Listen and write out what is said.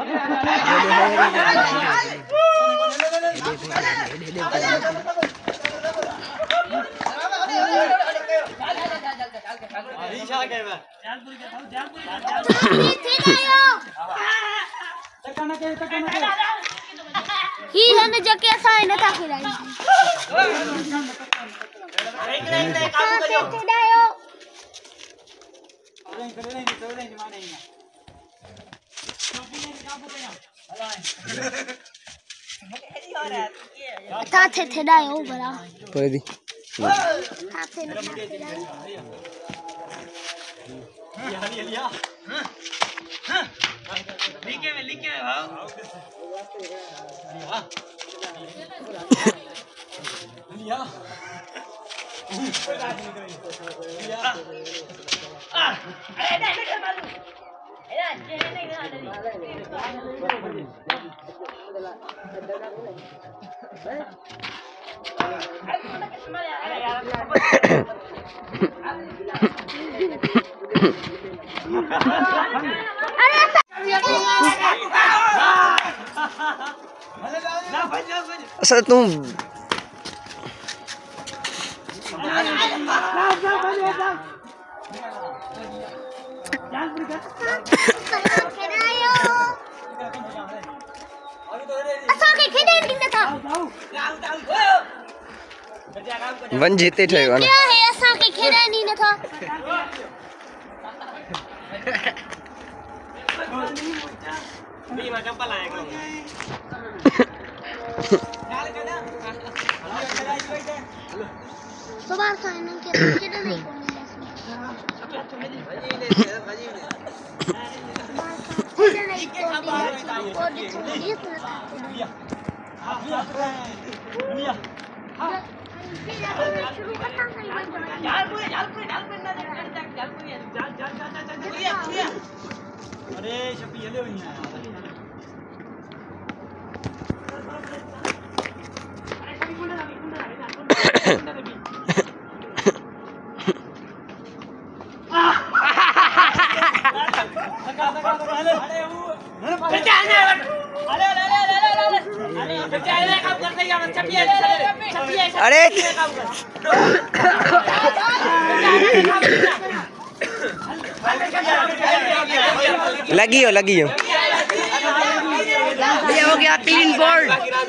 हिलन जके साइन था खिलाई था थे डायो बड़ा पर दी था थे लिया लिखे में भाव लिया अरे नहीं मालूम असर तुम वन जीते थे क्या है ऐसा के खेड़ा नहीं न था भी मैं चप्पल आया करूं तो बार साइन के खेड़ा नहीं अरे शपी हेले हुई है अरे लगी हो ये हो गया 3 बोर्ड।